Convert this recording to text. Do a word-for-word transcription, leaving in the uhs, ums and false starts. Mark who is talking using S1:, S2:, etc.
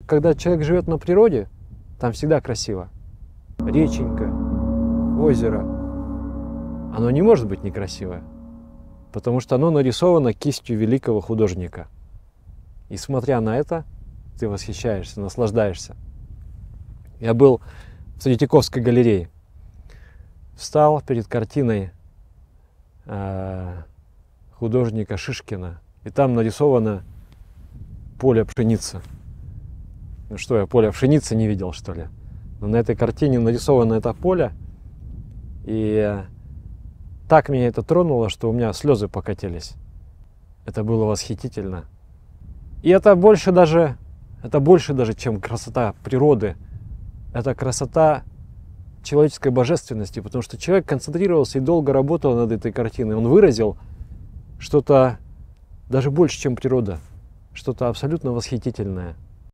S1: когда человек живет на природе, там всегда красиво. Реченька, озеро, оно не может быть некрасивое, потому что оно нарисовано кистью великого художника. И смотря на это, ты восхищаешься, наслаждаешься. Я был в Третьяковской галерее, встал перед картиной э, художника Шишкина, и там нарисовано поле пшеницы. Ну что, я поле пшеницы не видел, что ли? Но на этой картине нарисовано это поле, и так меня это тронуло, что у меня слезы покатились. Это было восхитительно. И это больше даже, это больше даже, чем красота природы. Это красота человеческой божественности, потому что человек концентрировался и долго работал над этой картиной. Он выразил что-то даже больше, чем природа, что-то абсолютно восхитительное.